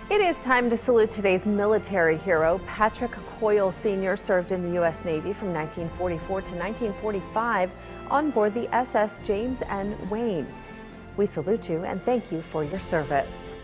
It is time to salute today's military hero. Patrick Coyle Sr. served in the U.S. Navy from 1944 to 1945 on board the SS James N. Wayne. We salute you and thank you for your service.